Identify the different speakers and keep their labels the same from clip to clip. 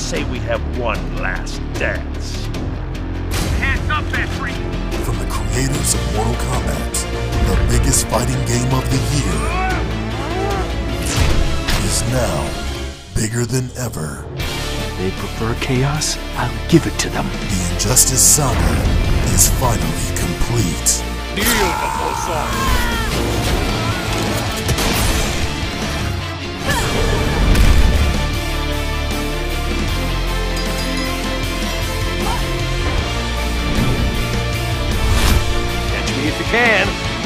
Speaker 1: say we have one last dance.
Speaker 2: Hands up, Vetri!
Speaker 3: From the creators of Mortal Kombat, the biggest fighting game of the year is now bigger than ever.
Speaker 4: They prefer chaos? I'll give it to them.
Speaker 3: The Injustice Saga is finally complete.
Speaker 2: Beautiful song!
Speaker 1: If you can.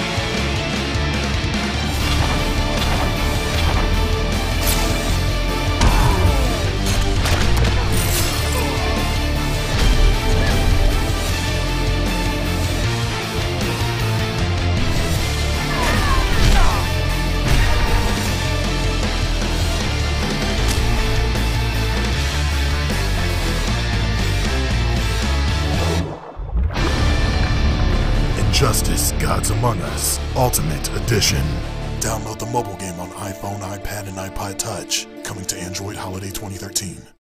Speaker 3: Injustice Gods Among Us Ultimate Edition. Download the mobile game on iPhone, iPad, and iPod Touch. Coming to Android Holiday 2013.